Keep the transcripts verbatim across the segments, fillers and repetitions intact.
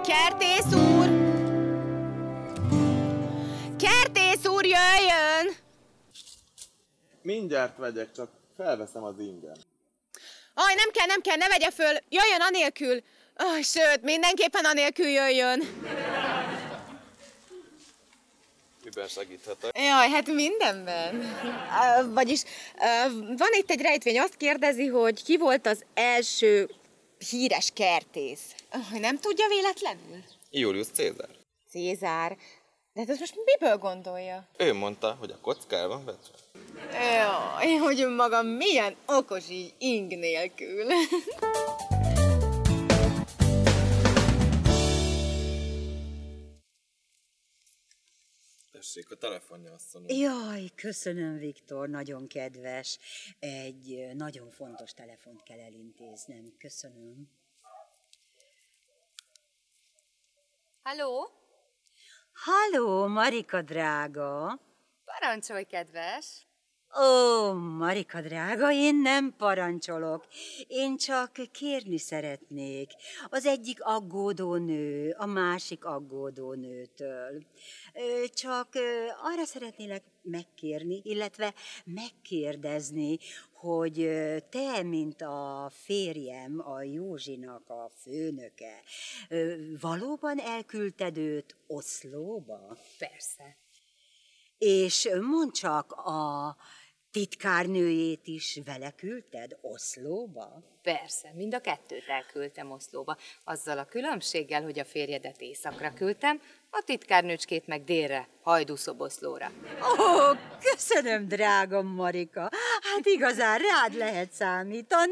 Kertész úr! Kertész úr, jöjjön! Mindjárt vegyek, csak felveszem az ingem. Aj, nem kell, nem kell, ne vegye föl! Jöjjön anélkül! Oh, sőt, mindenképpen anélkül jöjjön! Miben segíthetek? Jaj, hát mindenben. Uh, vagyis uh, van itt egy rejtvény, azt kérdezi, hogy ki volt az első híres kertész. Uh, nem tudja véletlenül? Julius Cézár. Cézár? De hát ezt most miből gondolja? Ő mondta, hogy a kocka el van vetve. Jaj, hogy önmaga milyen okos így ing nélkül. Tessék, a telefonja, asszonyom. Jaj, köszönöm, Viktor, nagyon kedves. Egy nagyon fontos telefont kell elintéznem. Köszönöm. Halló? Halló, Marika drága. Parancsolj, kedves! Ó, Marika drága, én nem parancsolok. Én csak kérni szeretnék. Az egyik aggódó nő, a másik aggódó nőtől. Csak arra szeretnélek megkérni, illetve megkérdezni, hogy te, mint a férjem, a Józsinak a főnöke, valóban elküldted őt Oszlóba? Persze. És mondd csak, a titkárnőjét is vele küldted Oszlóba? Persze, mind a kettőt elküldtem Oszlóba. Azzal a különbséggel, hogy a férjedet északra küldtem, a titkárnőcskét meg délre, Hajdúszoboszlóra. Ó, köszönöm, drága Marika. Hát igazán rád lehet számítani.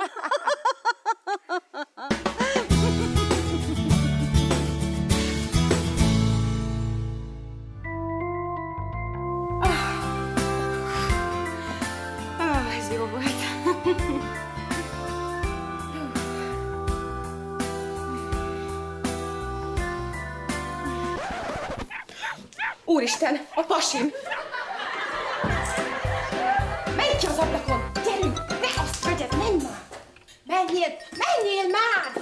Ez jó volt. Úristen, a pasim! Menj ki az ablakon! Gyerünk! Ne azt vegyed, menj már! Menjél! Menjél már!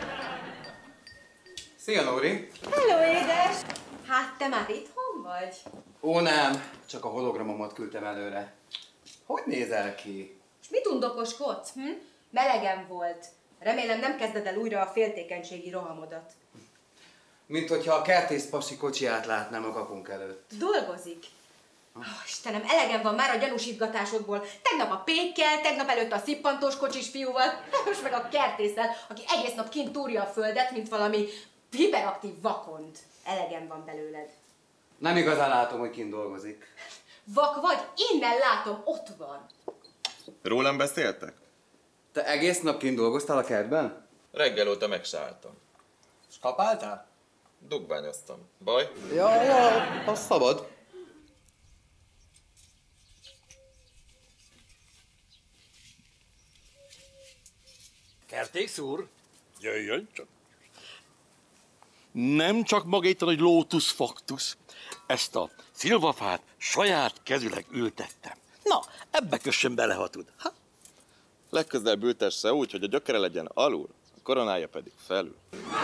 Szia, Nóri! Hello, édes! Hát te már itthon vagy? Ó, nem, csak a hologramomat küldtem előre. Hogy nézel ki? És mit undokoskodsz, hm? Melegem volt. Remélem nem kezded el újra a féltékenységi rohamodat. Mint hogyha a kertész pasi kocsiját látnám a kapunk előtt. Dolgozik. Oh, Istenem, elegem van már a gyanúsítgatásodból. Tegnap a pékkel, tegnap előtt a szippantós kocsis fiúval, most meg a kertésszel, aki egész nap kint túrja a földet, mint valami hiperaktív vakond. Elegem van belőled. Nem igazán látom, hogy kint dolgozik. Vak vagy? Innen látom, ott van. Rólam beszéltek? Te egész nap kint dolgoztál a kertben? Reggel óta meg se álltam. És kapáltál? Dugványoztam. Baj? Ja, ja, az szabad. Kertész úr, jöjjön csak. Nem csak maga itt a nagy lótusz faktusz, ezt a szilvafát saját kezüleg ültettem. Na, ebbe kössön bele, ha tud. Ha? Legközelebb ültesse úgy, hogy a gyökere legyen alul, a koronája pedig felül.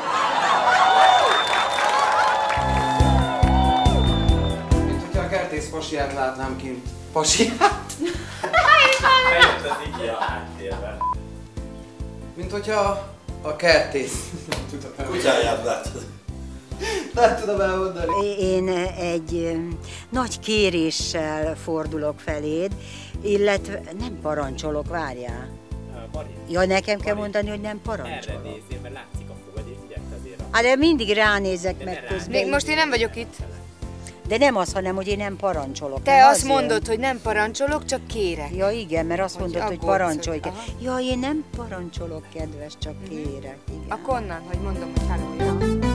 Mint hogyha a kertész pasiját látnám kint. Pasiját? Eljött az Iki a háttérben. Mint hogyha a kertész... Kutyáját látod. Nem tudom elmondani. Én egy ö, nagy kéréssel fordulok feléd, illetve nem parancsolok, várjál. Mari, Ja, nekem kell Mari, mondani, hogy nem erre parancsolok. nézzél, mert látszik a fogad, és figyelj azért a... Hát de mindig ránézek De meg ne közben. Még most én nem vagyok itt. De nem az, hanem hogy én nem parancsolok. Te nem azt azért. mondod, hogy nem parancsolok, csak kérek. Ja igen, mert azt Hogy mondod, hogy aggódsz, parancsolj. hogy- aha. Ja, én nem parancsolok, kedves, csak kérek. Igen. Akkor onnan, hogy mondom, hogy halló, jó?